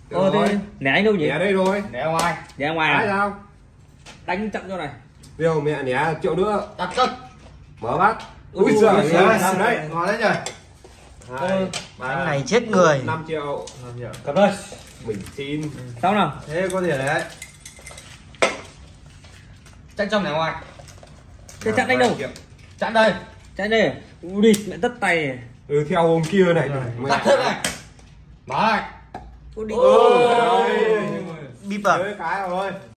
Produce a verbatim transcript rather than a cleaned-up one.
Ờ thì nè anh đâu nhỉ? Nè đây rồi. Nè ngoài. Nè ngoài Cái à? sao? Đánh chậm cho này. Điều mẹ nè triệu nữa. Đặt cân. Mở bát. Ui Ui giời giời ơi, ơi, đấy. Ngon đấy nhỉ. Hai, ba, Anh này chết người. năm triệu. Cảm ơn. Mình xin. Sao nào? Thế có thể đấy. Chặn trong nè ngoài. Thế chặn đánh đâu? Chặn đây. Chặn đây. Ui đi, mẹ tất tay. Ừ theo hôm kia này. Đặt thế này. Mở này. Ui đi. Ôi. Bíp à? Chơi cái rồi.